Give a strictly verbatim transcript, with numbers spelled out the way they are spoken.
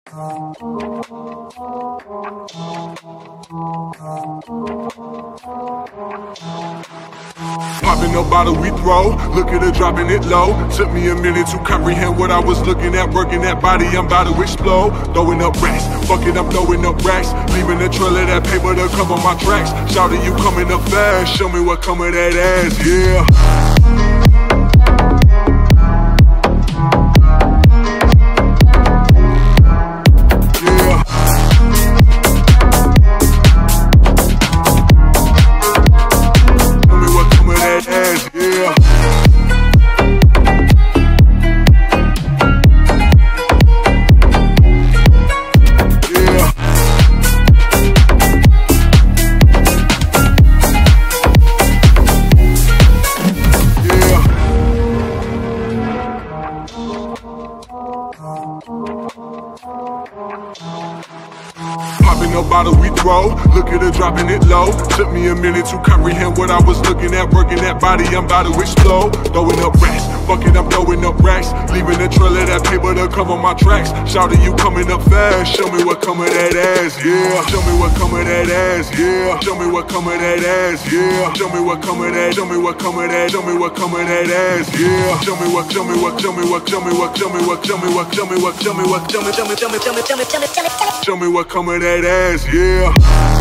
Popping a bottle we throw, look at her dropping it low. Took me a minute to comprehend what I was looking at. Working that body, I'm about to explode. Throwing up racks, fucking up, throwing up racks. Leaving a trail of that paper to cover my tracks. Shouting, you coming up fast, show me what come of that ass, yeah. Popping a bottle we throw, look at her dropping it low. Took me a minute to comprehend what I was looking at. Working that body, I'm about to explode. Throwing up racks, fucking up, throwing up racks. Leaving a trail of that paper to cover my tracks. Shouting, you coming up fast, show me what come of that ass, yeah. Show me what come of that ass, yeah. Show me what come of that ass, yeah. Show me what come of that, show me what come of that, show me what come of that ass, yeah. Show me what, show me what, show me what, show me what, show me what, show me what, show me what, show me what, show me, show me, show me, show me, show me, show me, show me, show me, show me what come of that ass, yeah.